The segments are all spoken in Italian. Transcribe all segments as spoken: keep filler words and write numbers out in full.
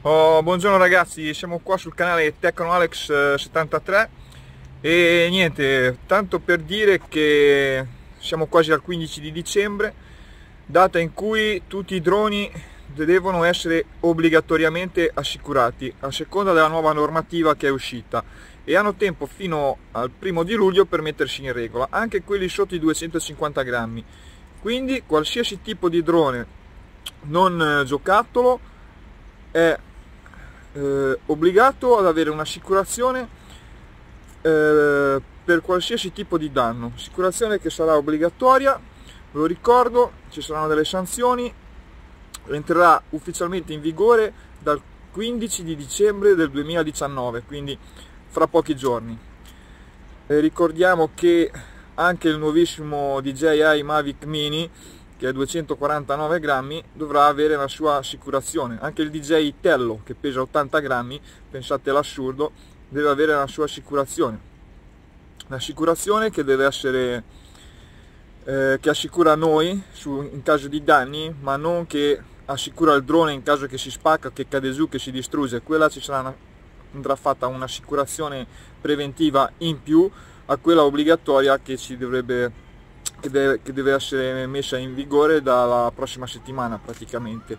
Oh, buongiorno ragazzi, siamo qua sul canale TechnoAlex settantatré e niente, tanto per dire che siamo quasi al quindici di dicembre, data in cui tutti i droni devono essere obbligatoriamente assicurati a seconda della nuova normativa che è uscita, e hanno tempo fino al primo di luglio per mettersi in regola, anche quelli sotto i duecentocinquanta grammi. Quindi qualsiasi tipo di drone non giocattolo è eh, obbligato ad avere un'assicurazione eh, per qualsiasi tipo di danno, assicurazione che sarà obbligatoria, ve lo ricordo, ci saranno delle sanzioni, entrerà ufficialmente in vigore dal quindici di dicembre del duemiladiciannove, quindi fra pochi giorni. E ricordiamo che anche il nuovissimo D J I Mavic Mini, che è duecentoquarantanove grammi, dovrà avere la sua assicurazione. Anche il D J I Tello, che pesa ottanta grammi, pensate all'assurdo, deve avere la sua assicurazione. L'assicurazione che deve essere eh, che assicura noi su, in caso di danni, ma non che assicura il drone in caso che si spacca, che cade giù, che si distrugge. Quella ci sarà una, andrà fatta un'assicurazione preventiva in più a quella obbligatoria che ci dovrebbe Che deve, che deve essere messa in vigore dalla prossima settimana praticamente.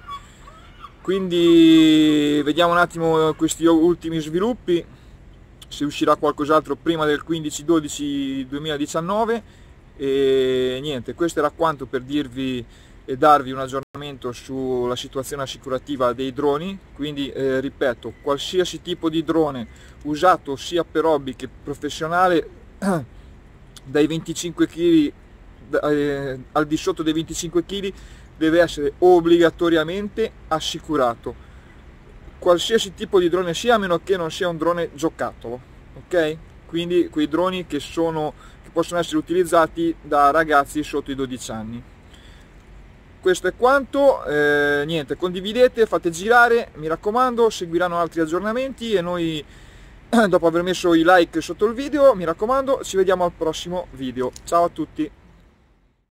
Quindi vediamo un attimo questi ultimi sviluppi, se uscirà qualcos'altro prima del quindici dodici duemiladiciannove. E niente, questo era quanto per dirvi e darvi un aggiornamento sulla situazione assicurativa dei droni. Quindi eh, ripeto, qualsiasi tipo di drone usato sia per hobby che professionale dai venticinque chili Eh, al di sotto dei venticinque chili deve essere obbligatoriamente assicurato, qualsiasi tipo di drone sia, a meno che non sia un drone giocattolo, ok? Quindi quei droni che sono che possono essere utilizzati da ragazzi sotto i dodici anni. Questo è quanto, eh, niente, condividete, fate girare, mi raccomando, seguiranno altri aggiornamenti e noi, dopo aver messo i like sotto il video, mi raccomando, ci vediamo al prossimo video. Ciao a tutti.